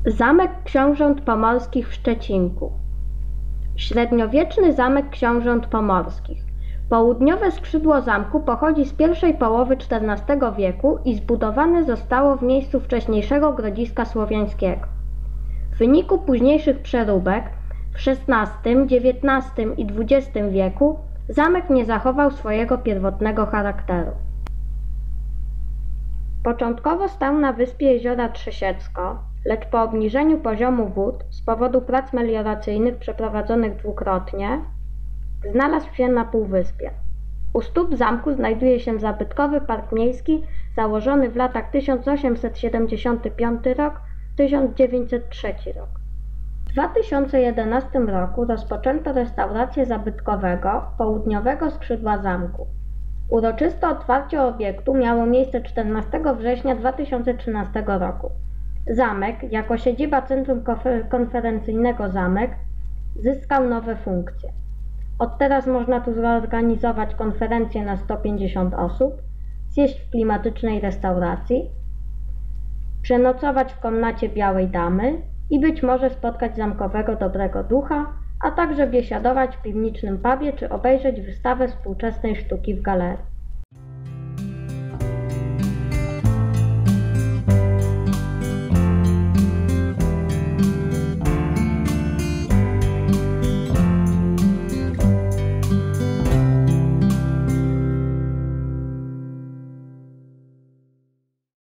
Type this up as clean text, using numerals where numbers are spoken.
Zamek książąt pomorskich w Szczecinku. Średniowieczny zamek książąt pomorskich. Południowe skrzydło zamku pochodzi z pierwszej połowy XIV wieku i zbudowane zostało w miejscu wcześniejszego grodziska słowiańskiego. W wyniku późniejszych przeróbek w XVI, XIX i XX wieku zamek nie zachował swojego pierwotnego charakteru. Początkowo stał na wyspie jeziora Trzesiecko, lecz po obniżeniu poziomu wód z powodu prac melioracyjnych przeprowadzonych dwukrotnie znalazł się na półwyspie. U stóp zamku znajduje się zabytkowy park miejski założony w latach 1875 rok, 1903 rok. W 2011 roku rozpoczęto restaurację zabytkowego południowego skrzydła zamku. Uroczyste otwarcie obiektu miało miejsce 14 września 2013 roku. Zamek, jako siedziba Centrum Konferencyjnego Zamek, zyskał nowe funkcje. Od teraz można tu zorganizować konferencje na 150 osób, zjeść w klimatycznej restauracji, przenocować w komnacie Białej Damy i być może spotkać zamkowego dobrego ducha, a także biesiadować w piwniczym pubie czy obejrzeć wystawę współczesnej sztuki w galerii.